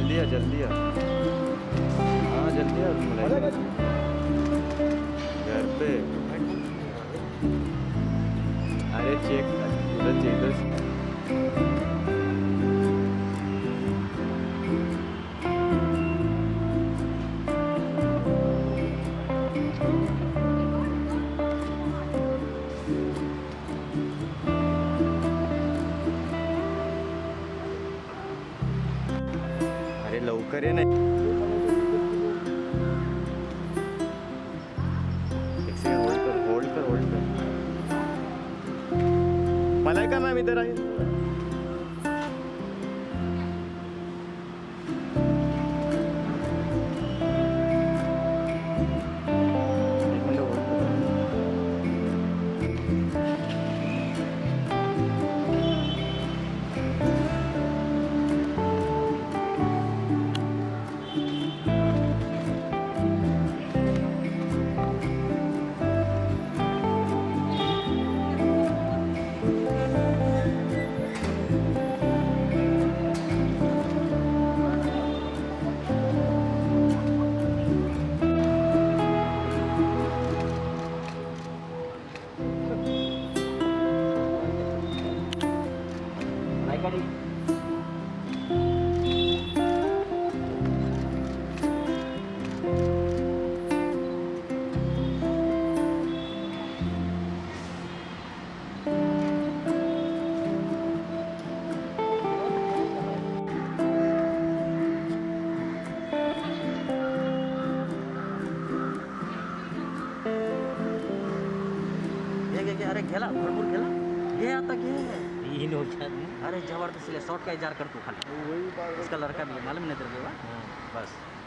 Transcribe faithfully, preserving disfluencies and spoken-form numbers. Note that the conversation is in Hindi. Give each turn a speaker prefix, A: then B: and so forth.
A: जल्दी आ जल्दी आ, हाँ जल्दी आ मलाई घर पे। अरे चेक उधर इधर लवकर ये नाही। एक सेकंड होल्ड कर होल्ड कर होल्ड कर। मलाइका मैम इधर आइए।
B: अरे खेला भरपूर खेला ये आता क्या ये नो क्या अरे जबरदस्त ले शॉट का इजार कर तू खाली इसका लड़का भी है मालूम नहीं तेरे को बस